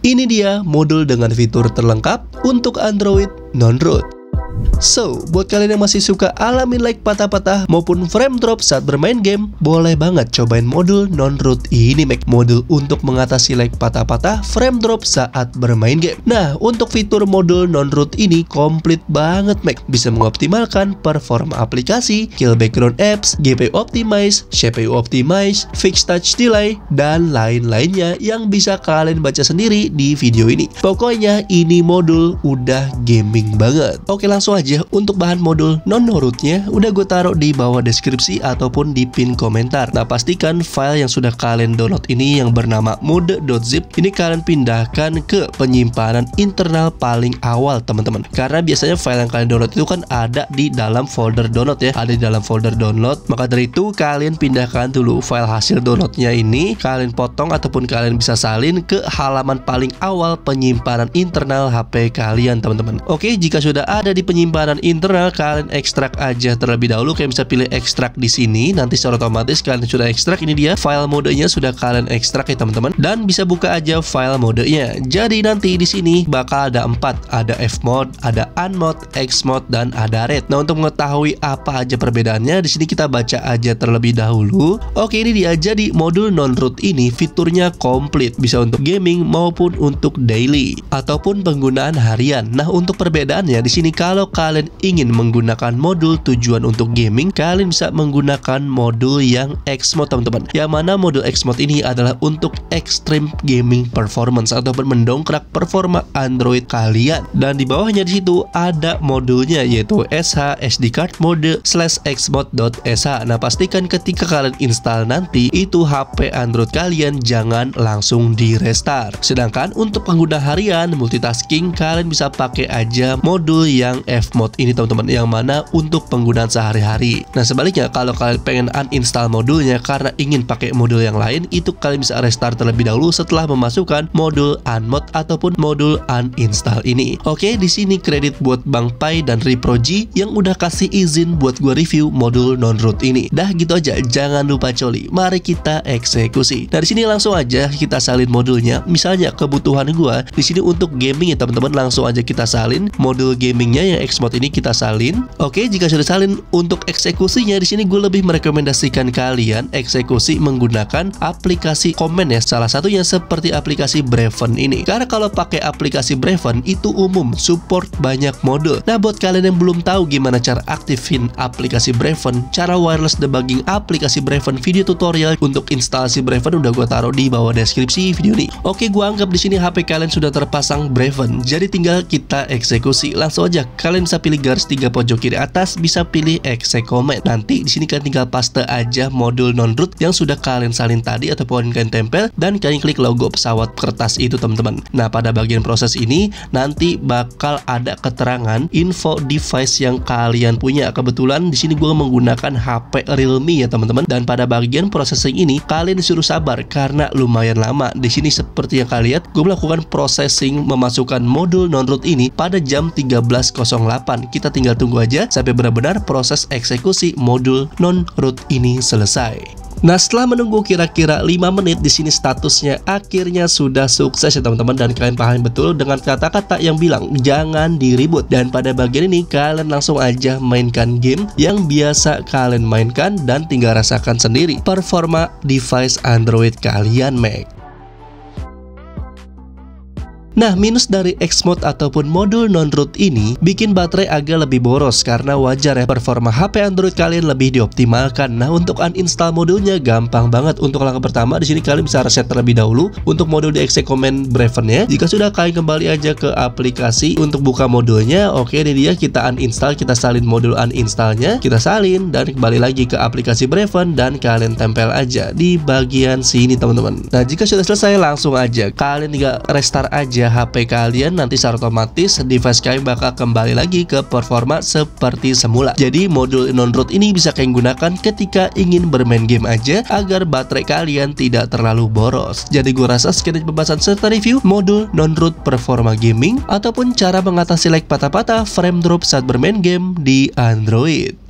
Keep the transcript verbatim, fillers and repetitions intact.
Ini dia modul dengan fitur terlengkap untuk Android non-root. So, buat kalian yang masih suka alamin lag patah-patah maupun frame drop saat bermain game, boleh banget cobain modul non-root ini, Mac. Modul untuk mengatasi lag patah-patah, frame drop saat bermain game. Nah, untuk fitur modul non-root ini komplit banget, Mac. Bisa mengoptimalkan performa aplikasi, kill background apps, G P U optimize, C P U optimize, fix touch delay, dan lain-lainnya yang bisa kalian baca sendiri di video ini. Pokoknya ini modul udah gaming banget. Oke, langsung aja. Untuk bahan modul non-rootnya udah gue taruh di bawah deskripsi ataupun di pin komentar. Nah, pastikan file yang sudah kalian download ini yang bernama mode.zip ini kalian pindahkan ke penyimpanan internal paling awal, teman-teman. Karena biasanya file yang kalian download itu kan ada di dalam folder download ya, ada di dalam folder download. Maka dari itu kalian pindahkan dulu file hasil downloadnya ini, kalian potong ataupun kalian bisa salin ke halaman paling awal penyimpanan internal H P kalian, teman-teman. Oke, jika sudah ada di penyimpanan internal, kalian ekstrak aja terlebih dahulu. Kalian bisa pilih ekstrak di sini. Nanti secara otomatis kalian sudah ekstrak. Ini dia file modenya sudah kalian ekstrak ya, teman-teman. Dan bisa buka aja file modenya. Jadi nanti di sini bakal ada empat, ada F-mode, ada unmode, X-mode, dan ada red. Nah, untuk mengetahui apa aja perbedaannya, di sini kita baca aja terlebih dahulu. Oke, ini dia. Jadi modul non-root ini fiturnya komplit, bisa untuk gaming maupun untuk daily ataupun penggunaan harian. Nah, untuk perbedaannya di sini, kalau kalian ingin menggunakan modul tujuan untuk gaming, kalian bisa menggunakan modul yang X-mode, teman-teman. Yang mana modul X-mode ini adalah untuk extreme gaming performance ataupun mendongkrak performa Android kalian. Dan di bawahnya di situ ada modulnya, yaitu S H S D card mode slash xmode.sh. Nah, pastikan ketika kalian install nanti itu H P Android kalian jangan langsung di restart. Sedangkan untuk pengguna harian multitasking, kalian bisa pakai aja modul yang F-mode ini, teman-teman, yang mana untuk penggunaan sehari-hari. Nah, sebaliknya kalau kalian pengen uninstall modulnya karena ingin pakai modul yang lain, itu kalian bisa restart terlebih dahulu setelah memasukkan modul unmode ataupun modul uninstall ini. Oke, di sini kredit buat Bang Pai dan Reproji yang udah kasih izin buat gua review modul non-root ini. Dah gitu aja, jangan lupa coli. Mari kita eksekusi. Dari sini langsung aja kita salin modulnya. Misalnya kebutuhan gua di sini untuk gaming ya, teman-teman, langsung aja kita salin modul gamingnya yang X-mode ini kita salin. Oke, jika sudah salin, untuk eksekusinya di sini gue lebih merekomendasikan kalian eksekusi menggunakan aplikasi komen ya. Salah satunya seperti aplikasi Braven ini. Karena kalau pakai aplikasi Braven itu umum support banyak modul. Nah, buat kalian yang belum tahu gimana cara aktifin aplikasi Braven, cara wireless debugging aplikasi Braven, video tutorial untuk instalasi Braven udah gue taruh di bawah deskripsi video ini. Oke, gue anggap di sini H P kalian sudah terpasang Braven. Jadi tinggal kita eksekusi. Langsung aja kalian bisa pilih garis tiga pojok kiri atas, bisa pilih exec command. Nanti di sini kalian tinggal paste aja modul non-root yang sudah kalian salin tadi ataupun kalian tempel, dan kalian klik logo pesawat kertas itu, teman-teman. Nah, pada bagian proses ini nanti bakal ada keterangan info device yang kalian punya. Kebetulan di sini gue menggunakan H P Realme ya, teman-teman. Dan pada bagian processing ini kalian disuruh sabar karena lumayan lama. Di sini seperti yang kalian lihat, gue melakukan processing memasukkan modul non-root ini pada jam tiga belas nol delapan. Kita tinggal tunggu aja sampai benar-benar proses eksekusi modul non-root ini selesai. Nah, setelah menunggu kira-kira lima menit, di sini statusnya akhirnya sudah sukses ya, teman-teman, dan kalian paham betul dengan kata-kata yang bilang jangan di-reboot. Dan pada bagian ini kalian langsung aja mainkan game yang biasa kalian mainkan dan tinggal rasakan sendiri performa device Android kalian, Mac. Nah, minus dari X-mode ataupun modul non-root ini bikin baterai agak lebih boros, karena wajar ya, performa H P Android kalian lebih dioptimalkan. Nah, untuk uninstall modulnya gampang banget. Untuk langkah pertama di sini kalian bisa reset terlebih dahulu untuk modul di exec command Braven-nya. Jika sudah, kalian kembali aja ke aplikasi untuk buka modulnya. Oke, ini dia, kita uninstall, kita salin modul uninstallnya, kita salin dan kembali lagi ke aplikasi Braven dan kalian tempel aja di bagian sini, teman-teman. Nah, jika sudah selesai, langsung aja kalian tinggal restart aja H P kalian. Nanti secara otomatis device kalian bakal kembali lagi ke performa seperti semula. Jadi modul non-root ini bisa kalian gunakan ketika ingin bermain game aja agar baterai kalian tidak terlalu boros. Jadi gue rasa sekian pembahasan serta review modul non-root performa gaming ataupun cara mengatasi lag patah-patah frame drop saat bermain game di Android.